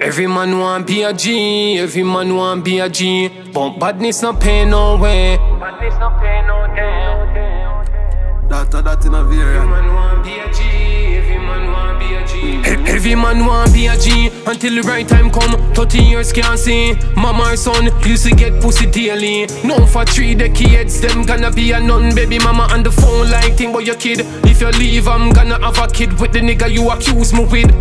Every man want be a G, every man want be a G, but badness not pay no way. Badness not pay no day. That in a variant. Every man want be a G, every man want be a G. Every man want be a G until the right time come. 30 years can't see. Mama or son used to get pussy daily. No for 3 decades, them gonna be a nun. Baby mama on the phone like think about your kid. If you leave, I'm gonna have a kid with the nigga you accuse me with.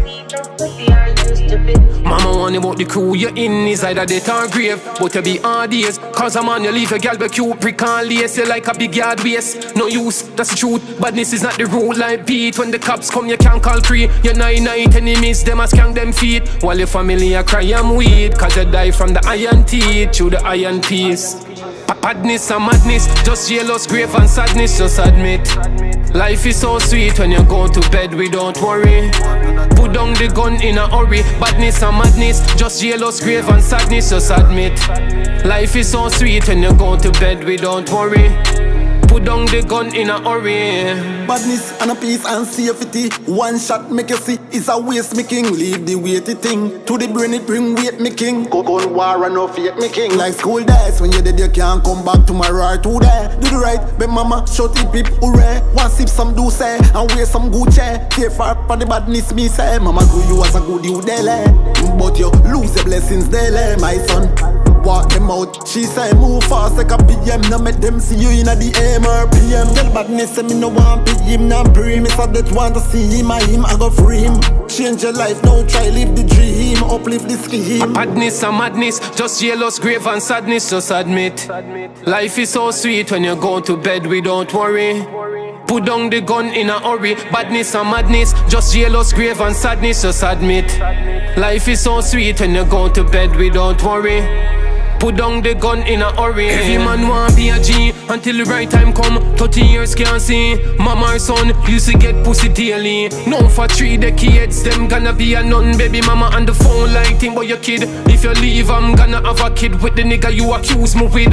Mama warn about the crew you're in is either death or grave, but you be hard days. Cause I'm on you leave a gal be cute, brick and lace you like a big yard waste. No use, that's the truth, badness is not the rule like beat. When the cops come you can't call free. Your 9-9 enemies, them a skank them feet. While your family a cry I'm weak, cause you die from the iron teeth through the iron piece. Badness and madness, just jealous, grave and sadness, just admit. Life is so sweet when you go to bed without worry. Put down the gun in a hurry. Badness and madness, just jealous, grave and sadness, just admit. Life is so sweet when you go to bed without worry. Put down the gun in a hurry. Badness and a peace and safety. One shot make you see, it's a waste making. Leave the weighty thing to the brain, it bring weight making. Go gun war and no fake making. Like school days, when you're dead you can't come back tomorrow or today. Do the right, be mama, shut it pip, hooray. One sip some do say, and wear some Gucci. Care for the badness me say. Mama grew you as a good you daily, but you lose the blessings daily, my son. Walk them out, she say move fast like a PM. Now make them see you in a the AM or PM. Tell badness say me no want pay him, now pray. Me say that want to see him, I go free him. Change your life, now try live the dream. Uplift the scheme. Badness and madness, just jealous, grave and sadness, just admit. Life is so sweet when you go to bed without worry. Put down the gun in a hurry. Badness and madness, just jealous, grave and sadness, just admit. Life is so sweet when you go to bed without worry. Put down the gun in a hurry. Every man want be a G until the right time come. 30 years can't see. Mama or son used to get pussy daily. No for 3 decades, them gonna be a nun. Baby mama on the phone like think about your kid. If you leave, I'm gonna have a kid with the nigga you accuse me with.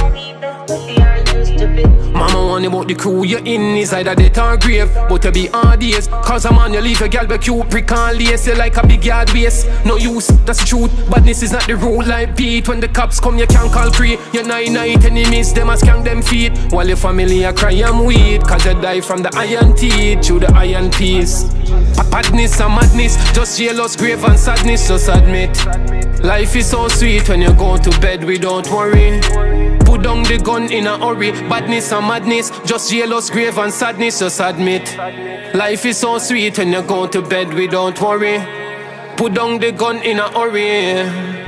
Mama warn about the crew you're in is either death or grave, but you be hard days. Cause I'm on you leave a gal be cute, brick and lace you like a big yard waste. No use, that's the truth, badness is not the rule like beat. When the cops come you can't call free. Your 9-9 enemies, them a skank them feet. While your family a cry I'm weak, cause you die from the iron teeth through the iron piece. Badness and madness, just jealous, grave and sadness, just admit. Life is so sweet when you go to bed without worry. Put down the gun in a hurry. Badness and madness, just jealous, grave and sadness, just admit. Life is so sweet when you go to bed without worry. Put down the gun in a hurry.